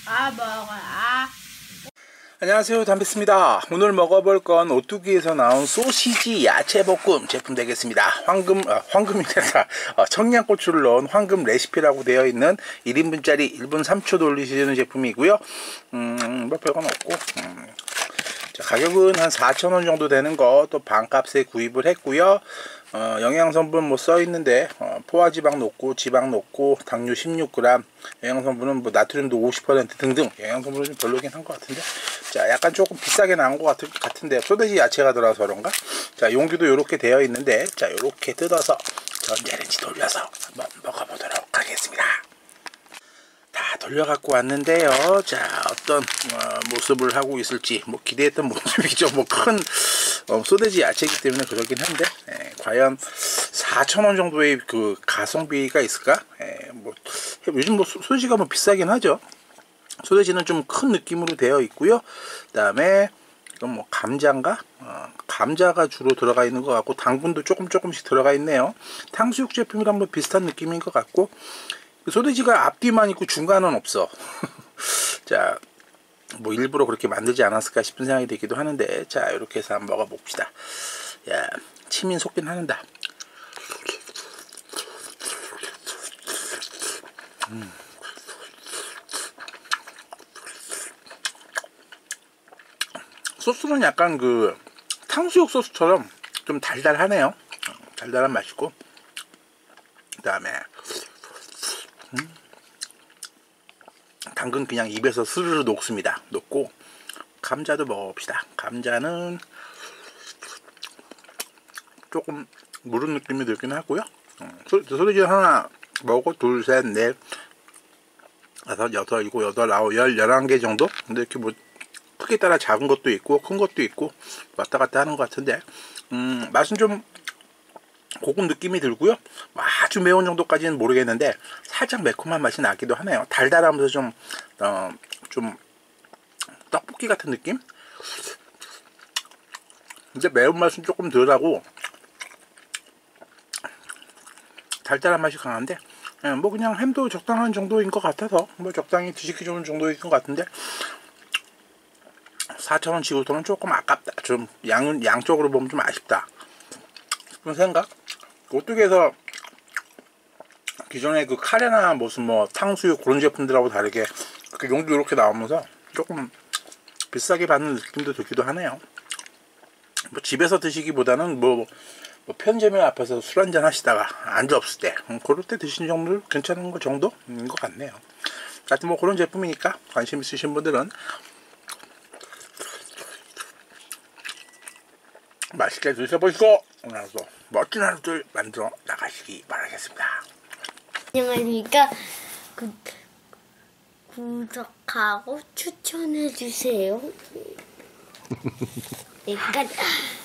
먹어. 안녕하세요, 담비스입니다. 오늘 먹어볼 건 오뚜기에서 나온 소시지 야채볶음 제품 되겠습니다. 황금이 아니라 청양고추를 넣은 황금 레시피라고 되어 있는 1인분짜리 1분 3초 돌리시는 제품이고요. 뭐 별건 없고 자, 가격은 한 4,000원 정도 되는 거 또 반값에 구입을 했고요. 영양성분 뭐 써있는데 포화지방 높고 지방 높고 당류 16g, 영양성분은 뭐 나트륨도 50% 등등 영양성분은 좀 별로긴 한 것 같은데, 자 약간 조금 비싸게 나온 것 같은데 소세지 야채가 들어가서 그런가. 자 용기도 이렇게 되어 있는데, 자 이렇게 뜯어서 전자레인지 돌려서 한번 먹어보도록 하겠습니다. 다 돌려 갖고 왔는데요. 자 어떤 모습을 하고 있을지 뭐 기대했던 모습이죠. 뭐 큰 소세지 야채이기 때문에 그러긴 한데, 과연 4,000원 정도의 그 가성비가 있을까? 뭐 요즘 뭐 소세지가 뭐 비싸긴 하죠. 소세지는 좀 큰 느낌으로 되어 있고요. 그 다음에 이건 뭐 감자인가? 감자가 주로 들어가 있는 것 같고 당분도 조금씩 들어가 있네요. 탕수육 제품이랑 뭐 비슷한 느낌인 것 같고, 소세지가 앞뒤만 있고 중간은 없어. 자, 뭐 일부러 그렇게 만들지 않았을까 싶은 생각이 들기도 하는데, 자 이렇게 해서 한번 먹어봅시다. 야, 침이 솟긴 하는다. 소스는 약간 그 탕수육 소스처럼 좀 달달하네요. 달달한 맛이고, 그 다음에 당근 그냥 입에서 스르르 녹습니다. 녹고, 감자도 먹어봅시다. 감자는 조금 무른 느낌이 들긴 하고요. 소세지 하나 먹고 둘, 셋, 넷, 다섯, 여섯, 일곱, 여덟, 아홉, 11개 정도? 근데 이렇게 뭐 크기에 따라 작은 것도 있고 큰 것도 있고 왔다 갔다 하는 것 같은데, 맛은 좀 고급 느낌이 들고요. 아주 매운 정도까지는 모르겠는데 살짝 매콤한 맛이 나기도 하네요. 달달하면서 좀 떡볶이 같은 느낌? 근데 매운맛은 조금 덜하고 달달한 맛이 강한데, 뭐 그냥 햄도 적당한 정도인 것 같아서 뭐 적당히 드시기 좋은 정도인 것 같은데, 4,000원 치고서는 조금 아깝다. 좀 양쪽으로 보면 좀 아쉽다 싶은 생각. 오뚜기에서 기존의 그 카레나 무슨 뭐 탕수육 그런 제품들하고 다르게 그렇게 용도 이렇게 나오면서 조금 비싸게 받는 느낌도 들기도 하네요. 뭐 집에서 드시기보다는 뭐 편의점 앞에서 술 한잔 하시다가 안주 없을 때 그럴 때 드시는 정도 괜찮은 거 정도인 것 같네요. 하여튼 뭐 그런 제품이니까 관심 있으신 분들은 맛있게 드셔보시고 오늘도 멋진 하루들 만들어 나가시기 바라겠습니다. 안녕하십니까. 구독하고 추천해주세요. 여기까지.